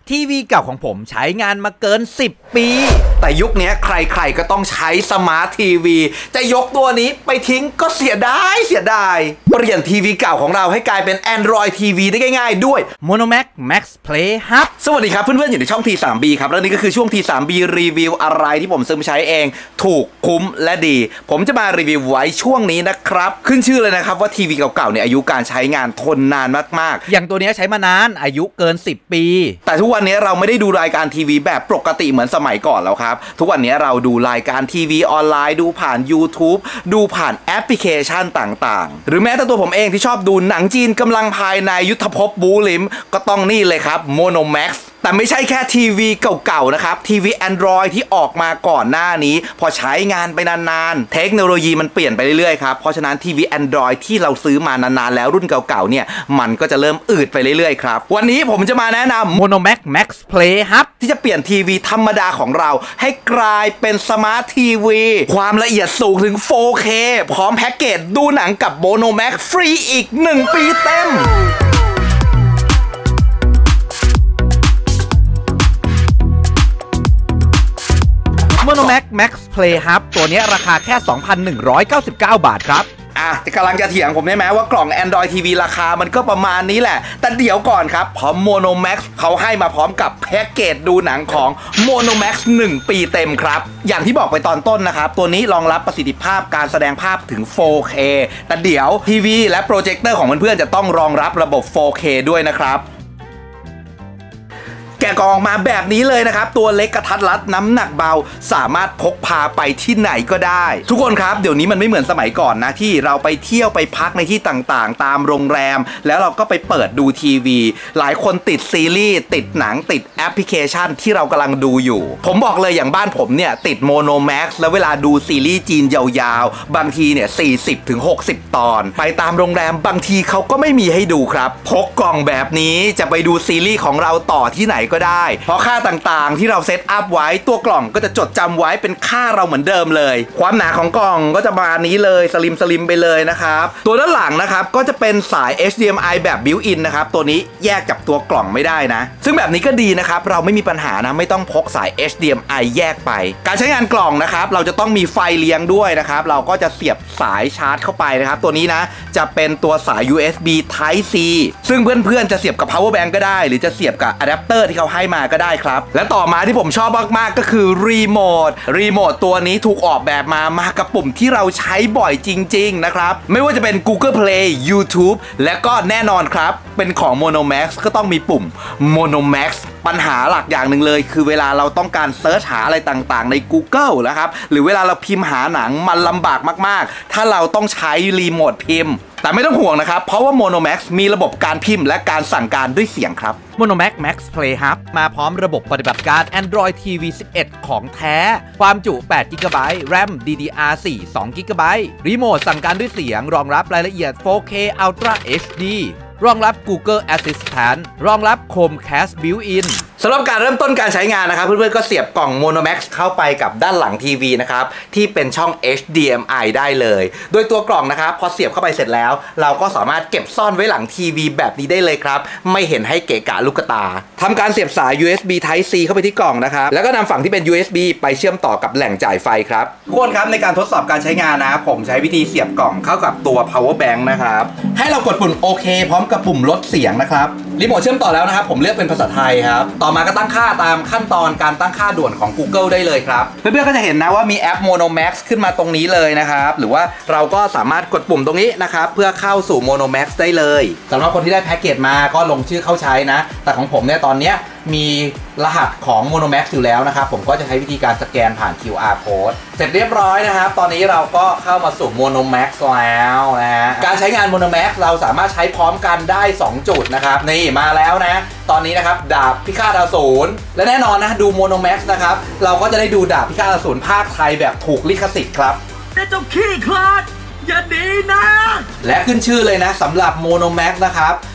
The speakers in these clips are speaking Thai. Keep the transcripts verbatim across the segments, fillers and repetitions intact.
ทีวีเก่าของผมใช้งานมาเกินสิบปีแต่ยุคนี้ใครๆก็ต้องใช้สมาร์ททีวีจะยกตัวนี้ไปทิ้งก็เสียดายเสียดายเปลี่ยนทีวีเก่าของเราให้กลายเป็น Android ที วี ได้ง่ายๆด้วย Monomax Max Play Hub สวัสดีครับเพื่อนๆอยู่ในช่อง ที ทรี บี ครับและนี่ก็คือช่วง ที ทรี บี รีวิวอะไรที่ผมซื้อมาใช้เองถูกคุ้มและดีผมจะมารีวิวไว้ช่วงนี้นะครับขึ้นชื่อเลยนะครับว่าทีวีเก่าๆเนี่ยอายุการใช้งานทนนานมากๆอย่างตัวนี้ใช้มานานอายุเกินสิบปีแต่ทุกวันนี้เราไม่ได้ดูรายการทีวีแบบปกติเหมือนสมัยก่อนแล้วครับทุกวันนี้เราดูรายการทีวีออนไลน์ดูผ่าน YouTube ดูผ่านแอปพลิเคชันต่างๆหรือแม้แต่ตัวผมเองที่ชอบดูหนังจีนกำลังภายในยุทธภพบูลิมก็ต้องนี่เลยครับ Monomax แต่ไม่ใช่แค่ทีวีเก่าๆนะครับทีวี Android ที่ออกมาก่อนหน้านี้พอใช้งานไปนานๆเทคโนโลยีมันเปลี่ยนไปเรื่อยๆครับเพราะฉะนั้นทีวี Android ที่เราซื้อมานานๆแล้วรุ่นเก่าๆเนี่ยมันก็จะเริ่มอืดไปเรื่อยๆครับวันนี้ผมจะมาแนะนำ Monomax Max Play Hub ที่จะเปลี่ยนทีวีธรรมดาของเราให้กลายเป็นสมาร์ททีวีความละเอียดสูงถึง โฟร์เค พร้อมแพ็กเกจดูหนังกับ Monomax ฟรีอีกหนึ่งปีเต็มMonomax Max Play Hub ตัวนี้ราคาแค่ สองพันหนึ่งร้อยเก้าสิบเก้า บาทครับอ่ะกำลังจะเถียงผมได้ไหมว่ากล่อง Android ที วี ราคามันก็ประมาณนี้แหละแต่เดี๋ยวก่อนครับเพราะ Monomax เขาให้มาพร้อมกับแพ็กเกจดูหนังของ Monomax หนึ่งปีเต็มครับอย่างที่บอกไปตอนต้นนะครับตัวนี้รองรับประสิทธิภาพการแสดงภาพถึง โฟร์เค แต่เดี๋ยวทีวีและโปรเจคเตอร์ของเพื่อนๆจะต้องรองรับระบบ โฟร์เค ด้วยนะครับแกะกล่องออกมาแบบนี้เลยนะครับตัวเล็กกระทัดรัดน้ำหนักเบาสามารถพกพาไปที่ไหนก็ได้ทุกคนครับเดี๋ยวนี้มันไม่เหมือนสมัยก่อนนะที่เราไปเที่ยวไปพักในที่ต่างๆตามโรงแรมแล้วเราก็ไปเปิดดูทีวีหลายคนติดซีรีส์ติดหนังติดแอปพลิเคชันที่เรากำลังดูอยู่ผมบอกเลยอย่างบ้านผมเนี่ยติด Monomax แล้วเวลาดูซีรีส์จีนยาวๆบางทีเนี่ย สี่สิบถึงหกสิบ ตอนไปตามโรงแรมบางทีเขาก็ไม่มีให้ดูครับพกกล่องแบบนี้จะไปดูซีรีส์ของเราต่อที่ไหนก็ได้เพราะค่าต่างๆที่เราเซตอัพไว้ตัวกล่องก็จะจดจำไว้เป็นค่าเราเหมือนเดิมเลยความหนาของกล่องก็จะประมาณนี้เลยสลิมสลิมไปเลยนะครับตัวด้านหลังนะครับก็จะเป็นสาย เอช ดี เอ็ม ไอ แบบบิวอินนะครับตัวนี้แยกจากตัวกล่องไม่ได้นะซึ่งแบบนี้ก็ดีนะครับเราไม่มีปัญหานะไม่ต้องพกสาย เอช ดี เอ็ม ไอ แยกไปการใช้งานกล่องนะครับเราจะต้องมีไฟเลี้ยงด้วยนะครับเราก็จะเสียบสายชาร์จเข้าไปนะครับตัวนี้นะจะเป็นตัวสาย ยู เอส บี Type C ซึ่งเพื่อนๆจะเสียบกับ power bank ก็ได้หรือจะเสียบกับอะแดปเตอร์ที่เขาให้มาก็ได้ครับและต่อมาที่ผมชอบมากๆก็คือรีโมทรีโมทตัวนี้ถูกออกแบบมามากับปุ่มที่เราใช้บ่อยจริงๆนะครับไม่ว่าจะเป็น Google Play YouTube และก็แน่นอนครับเป็นของ Monomax ก็ต้องมีปุ่ม Monomax ปัญหาหลักอย่างหนึ่งเลยคือเวลาเราต้องการเซิร์ชหาอะไรต่างๆใน Google นะครับหรือเวลาเราพิมพ์หาหนังมันลำบากมากๆถ้าเราต้องใช้รีโมทพิมพ์แต่ไม่ต้องห่วงนะครับเพราะว่า Monomax มีระบบการพิมพ์และการสั่งการด้วยเสียงครับ Monomax Max Play Hub มาพร้อมระบบปฏิบัติการ Android ที วี สิบเอ็ด ของแท้ความจุ แปด จี บี แรม ดี ดี อาร์ โฟร์ สอง จี บี รีโมทสั่งการด้วยเสียงรองรับรายละเอียด โฟร์เค Ultra เอช ดี รองรับ Google Assistant รองรับ Chromecast Built-in สำหรับการเริ่มต้นการใช้งานนะครับเพื่อนๆก็เสียบกล่อง Monomax เข้าไปกับด้านหลังทีวีนะครับที่เป็นช่อง เอช ดี เอ็ม ไอ ได้เลยโดยตัวกล่องนะครับพอเสียบเข้าไปเสร็จแล้วเราก็สามารถเก็บซ่อนไว้หลังทีวีแบบนี้ได้เลยครับไม่เห็นให้เกะกะลูกตาทำการเสียบสาย ยู เอส บี Type C เข้าไปที่กล่องนะครับแล้วก็นำฝั่งที่เป็น ยู เอส บี ไปเชื่อมต่อกับแหล่งจ่ายไฟครับทุกคนครับในการทดสอบการใช้งานนะผมใช้วิธีเสียบกล่องเข้ากับตัว power bank นะครับให้เรากดปุ่มโอเคพร้อมกับปุ่มลดเสียงนะครับรีโมทเชื่อมต่อแล้วนะครับผมเลือกเป็นภาษาไทยครับต่อมาก็ตั้งค่าตามขั้นตอนการตั้งค่าด่วนของ Google ได้เลยครับเพื่อนๆก็จะเห็นนะว่ามีแอป Monomax ขึ้นมาตรงนี้เลยนะครับหรือว่าเราก็สามารถกดปุ่มตรงนี้นะครับเพื่อเข้าสู่ Monomax ได้เลยสำหรับคนที่ได้แพ็กเกจมาก็ลงชื่อเข้าใช้นะแต่ของผมเนี่ยตอนนี้มีรหัสของ Monomax อยู่แล้วนะครับผมก็จะใช้วิธีการสแกนผ่าน คิว อาร์ Code เสร็จเรียบร้อยนะครับตอนนี้เราก็เข้ามาสู่ Monomax แล้วนะฮะการใช้งาน Monomax เราสามารถใช้พร้อมกันได้สองจุดนะครับนี่มาแล้วนะตอนนี้นะครับดาบพิฆาตอสูรและแน่นอนนะดู Monomax นะครับเราก็จะได้ดูดาบพิฆาตอสูรภาคไทยแบบถูกลิขสิทธิ์ครับเจ้าขี้คลาดอย่าดีนะและขึ้นชื่อเลยนะสำหรับ Monomax นะครับ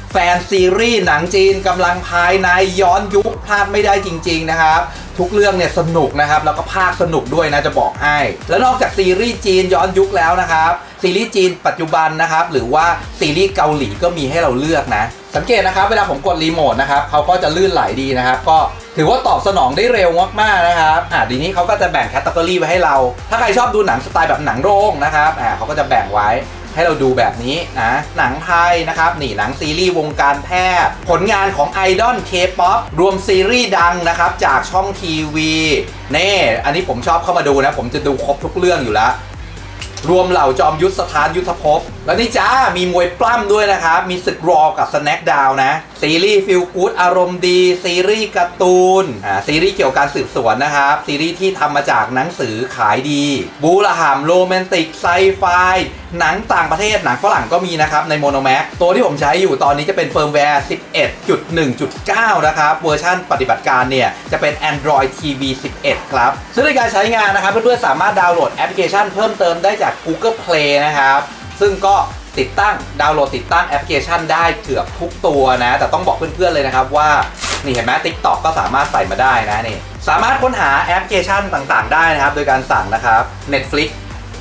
แฟนซีรีส์หนังจีนกำลังภายในย้อนยุคพลาดไม่ได้จริงๆนะครับทุกเรื่องเนี่ยสนุกนะครับแล้วก็ภาคสนุกด้วยนะจะบอกให้แล้วนอกจากซีรีส์จีนย้อนยุคแล้วนะครับซีรีส์จีนปัจจุบันนะครับหรือว่าซีรีส์เกาหลีก็มีให้เราเลือกนะสังเกตนะครับเวลาผมกดรีโมทนะครับเขาก็จะลื่นไหลดีนะครับก็ถือว่าตอบสนองได้เร็วมากๆนะครับอ่าทีนี้เขาก็จะแบ่งแคตตาล็อกไว้ให้เราถ้าใครชอบดูหนังสไตล์แบบหนังโรงนะครับอ่าเขาก็จะแบ่งไว้ให้เราดูแบบนี้นะหนังไทยนะครับนี่หนังซีรีส์วงการแพทย์ผลงานของไอดอลเคป๊อปรวมซีรีส์ดังนะครับจากช่องทีวีนี่อันนี้ผมชอบเข้ามาดูนะผมจะดูครบทุกเรื่องอยู่แล้วรวมเหล่าจอมยุทธสถานยุทธภพแล้วนี่จ้ามีมวยปล้ำด้วยนะครับมีศึกรอกับสแน็คดาวนะซีรีส์ฟิลกู๊ดอารมณ์ดีซีรีส์การ์ตูนอ่าซีรีส์เกี่ยวกับการสืบสวนนะครับซีรีส์ที่ทำมาจากหนังสือขายดีบูระหามโรแมนติกไซไฟหนังต่างประเทศหนังฝรั่งก็มีนะครับในโมโนแม็กตัวที่ผมใช้อยู่ตอนนี้จะเป็นเฟิร์มแวร์ สิบเอ็ดจุดหนึ่งจุดเก้า นะครับเวอร์ชันปฏิบัติการเนี่ยจะเป็น Android ที วี สิบเอ็ด ครับซึ่งในการใช้งานนะครับเพื่อนๆสามารถดาวน์โหลดแอปพลิเคชันเพิ่มเติมได้จาก Google Play นะครับซึ่งก็ติดตั้งดาวน์โหลดติดตั้งแอปพลิเคชันได้เกือบทุกตัวนะแต่ต้องบอกเพื่อนๆเลยนะครับว่านี่เห็นไหม TikTok ก็สามารถใส่มาได้นะนี่สามารถค้นหาแอปพลิเคชันต่างๆได้นะครับโดยการสั่งนะครับ Netflix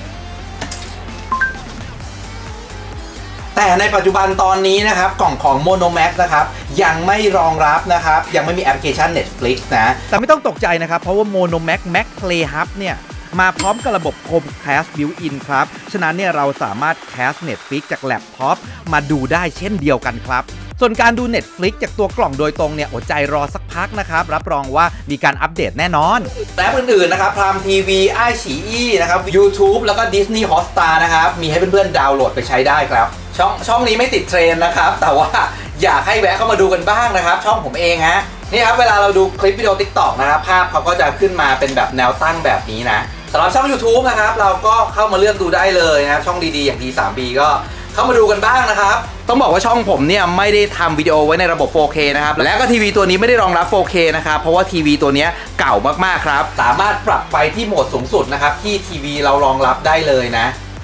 แต่ในปัจจุบันตอนนี้นะครับกล่องของ Monomax นะครับยังไม่รองรับนะครับยังไม่มีแอปพลิเคชัน Netflix นะแต่ไม่ต้องตกใจนะครับเพราะว่า Monomax Max Play Hub เนี่ยมาพร้อมกับระบบ Chromecast Built-in ครับฉะนั้นเนี่ยเราสามารถ Cast Netflix จากแล็ปท็อปมาดูได้เช่นเดียวกันครับส่วนการดู Netflix จากตัวกล่องโดยตรงเนี่ยอดใจรอสักพักนะครับรับรองว่ามีการอัปเดตแน่นอนแอปอื่นๆนะครับพรามทีวีไอฉีอีนะครับ YouTube แล้วก็ Disney Hotstar นะครับมีให้เพื่อนๆดาวน์โหลดไปใช้ได้ครับช่องช่องนี้ไม่ติดเทรนด์นะครับแต่ว่าอยากให้แวะเข้ามาดูกันบ้างนะครับช่องผมเองฮะนี่ครับเวลาเราดูคลิปวิดีโอ TikTok นะครับภาพเขาก็จะขึ้นมาเป็นแบบแนวตั้งแบบนี้นะสำหรับช่อง YouTube นะครับเราก็เข้ามาเลือกดูได้เลยนะช่องดีๆอย่าง ที ทรี บี ก็เข้ามาดูกันบ้างนะครับต้องบอกว่าช่องผมเนี่ยไม่ได้ทำวิดีโอไว้ในระบบ โฟร์เค นะครับและก็ทีวีตัวนี้ไม่ได้รองรับ โฟร์เค นะครับเพราะว่าทีวีตัวนี้เก่ามากๆครับสามารถปรับไปที่โหมดสูงสุดนะครับที่ทีวีเรารองรับได้เลยนะ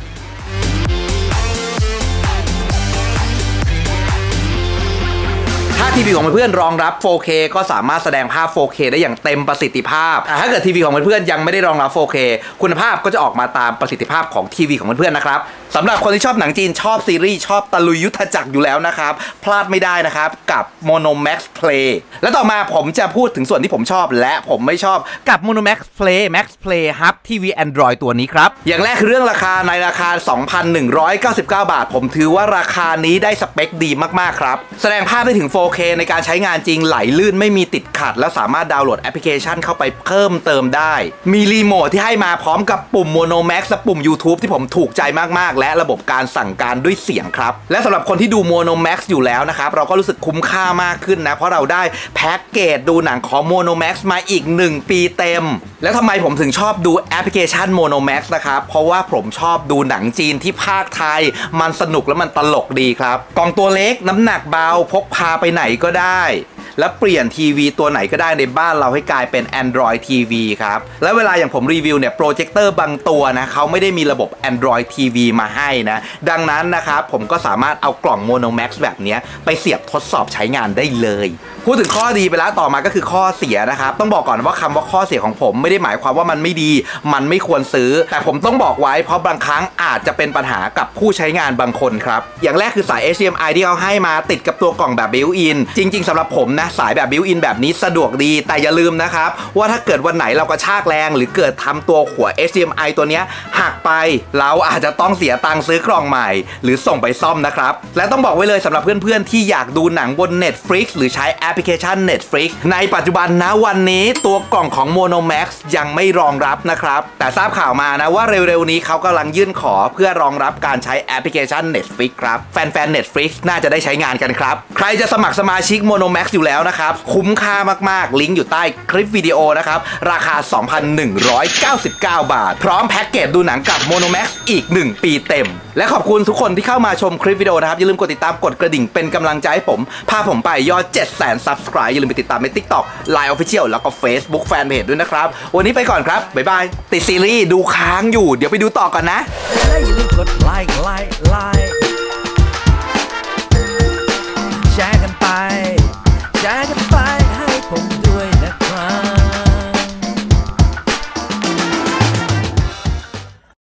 ถ้าทีวีของเพื่อนๆรองรับ โฟร์เค ก็สามารถแสดงภาพ โฟร์เค ได้อย่างเต็มประสิทธิภาพแต่ถ้าเกิดทีวีของเพื่อนๆยังไม่ได้รองรับ โฟร์เค คุณภาพก็จะออกมาตามประสิทธิภาพของทีวีของเพื่อนๆนะครับสำหรับคนที่ชอบหนังจีนชอบซีรีส์ชอบตะลุยยุทธจักรอยู่แล้วนะครับพลาดไม่ได้นะครับกับ Monomax Play และต่อมาผมจะพูดถึงส่วนที่ผมชอบและผมไม่ชอบกับ Monomax Play Max Play Hub ที วี Android ตัวนี้ครับอย่างแรกคือเรื่องราคาในราคา สองพันหนึ่งร้อยเก้าสิบเก้า บาทผมถือว่าราคานี้ได้สเปคดีมากๆครับแสดงภาพได้ถึง โฟร์เค ในการใช้งานจริงไหลลื่นไม่มีติดขัดและสามารถดาวน์โหลดแอปพลิเคชันเข้าไปเพิ่มเติมได้มีรีโมทที่ให้มาพร้อมกับปุ่ม Monomax และปุ่ม YouTube ที่ผมถูกใจมากๆและระบบการสั่งการด้วยเสียงครับและสำหรับคนที่ดู Monomax อยู่แล้วนะครับเราก็รู้สึกคุ้มค่ามากขึ้นนะเพราะเราได้แพ็กเกจดูหนังของ Monomax มาอีกหนึ่งปีเต็มแล้วทำไมผมถึงชอบดูแอปพลิเคชัน Monomax นะครับเพราะว่าผมชอบดูหนังจีนที่ภาคไทยมันสนุกและมันตลกดีครับกล่องตัวเล็กน้ำหนักเบาพกพาไปไหนก็ได้และเปลี่ยนทีวีตัวไหนก็ได้ในบ้านเราให้กลายเป็น Android ที วี ครับแล้วเวลาอย่างผมรีวิวเนี่ยโปรเจคเตอร์บางตัวนะเขาไม่ได้มีระบบ Android ที วี มาให้นะดังนั้นนะครับผมก็สามารถเอากล่อง Monomax แบบนี้ไปเสียบทดสอบใช้งานได้เลยพูดถึงข้อดีไปแล้วต่อมาก็คือข้อเสียนะครับต้องบอกก่อนว่าคำว่าข้อเสียของผมไม่ได้หมายความว่ามันไม่ดีมันไม่ควรซื้อแต่ผมต้องบอกไว้เพราะบางครั้งอาจจะเป็นปัญหากับผู้ใช้งานบางคนครับอย่างแรกคือสาย เอช ดี เอ็ม ไอ ที่เขาให้มาติดกับตัวกล่องแบบ Built-in จริงๆสำหรับผมนะสายแบบ Built-in แบบนี้สะดวกดีแต่อย่าลืมนะครับว่าถ้าเกิดวันไหนเรากระชากแรงหรือเกิดทำตัวหัว เอช ดี เอ็ม ไอ ตัวนี้หักไปเราอาจจะต้องเสียตังค์ซื้อกล่องใหม่หรือส่งไปซ่อมนะครับและต้องบอกไว้เลยสำหรับเพื่อนๆที่อยากดูหนังบน Netflix หรือใช้แอปพลิเคชัน Netflix ในปัจจุบันนะวันนี้ตัวกล่องของ Monomax ยังไม่รองรับนะครับแต่ทราบข่าวมานะว่าเร็วๆนี้เขากำลังยื่นขอเพื่อรองรับการใช้แอปพลิเคชัน Netflix ครับแฟนๆ Netflix น่าจะได้ใช้งานกันครับใครจะสมัครสมาชิก Monomax อยู่แล้วนะครับคุ้มค่ามากๆลิงก์อยู่ใต้คลิปวิดีโอนะครับราคา สองพันหนึ่งร้อยเก้าสิบเก้า บาทพร้อมแพ็กเกจดูหนังกับ Monomax อีกหนึ่งปีเต็มและขอบคุณทุกคนที่เข้ามาชมคลิปวิดีโอนะครับอย่าลืมกดติดตามกดกระดิ่งเป็นกำลังใจให้ผมพาผมไปยอด เจ็ดแสน ซับสไครบ์ อย่าลืมไปติดตามใน TikTok Line Official แล้วก็ Facebook Fanpage ด้วยนะครับวันนี้ไปก่อนครับบ๊ายบายติดซีรีส์ดูค้างอยู่เดี๋ยวไปดูต่อก่อนนะอย่าลืมกดไลค์ไลค์ไลค์